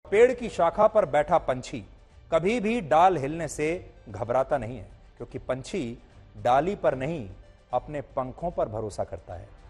पेड़ की शाखा पर बैठा पंछी कभी भी डाल हिलने से घबराता नहीं है, क्योंकि पंछी डाली पर नहीं अपने पंखों पर भरोसा करता है।